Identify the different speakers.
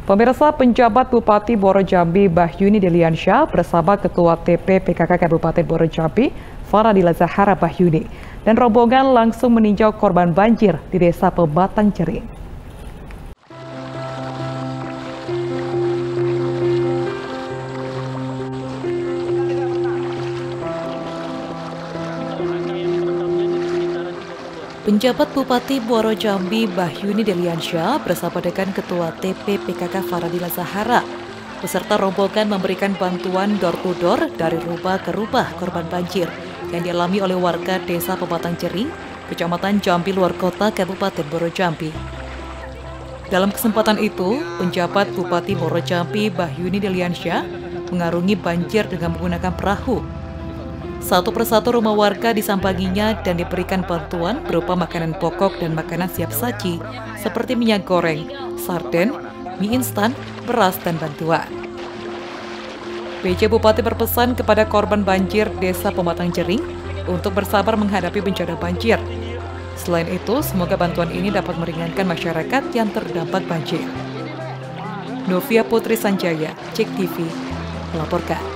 Speaker 1: Pemirsa, penjabat Bupati Muaro Jambi Bahyuni Deliansyah bersama Ketua TP PKK Kabupaten Muaro Jambi Faradila Zahara Bahyuni dan rombongan langsung meninjau korban banjir di Desa Pematang Jering. Penjabat Bupati Muaro Jambi Bahyuni Deliansyah bersama dengan Ketua TP PKK Faradila Zahara beserta rombongan memberikan bantuan door-to-door dari rumah ke rumah korban banjir yang dialami oleh warga Desa Pematang Jering, Kecamatan Jambi Luar Kota, Kabupaten Muaro Jambi. Dalam kesempatan itu, penjabat Bupati Muaro Jambi Bahyuni Deliansyah mengarungi banjir dengan menggunakan perahu. Satu persatu rumah warga disambanginya dan diberikan bantuan berupa makanan pokok dan makanan siap saji seperti minyak goreng, sarden, mie instan, beras, dan bantuan. PJ Bupati berpesan kepada korban banjir Desa Pematang Jering untuk bersabar menghadapi bencana banjir. Selain itu, semoga bantuan ini dapat meringankan masyarakat yang terdampak banjir. Novia Putri Sanjaya, Cek TV, melaporkan.